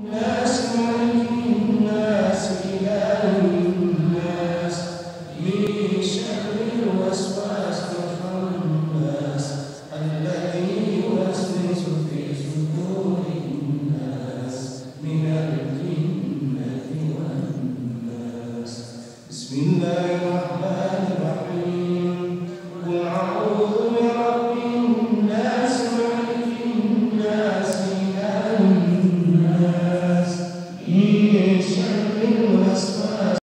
ناس ملك الناس إله الناس من شر الوسواس الخناس الذي يوسوس في صدور الناس من الجنة والناس. بسم الله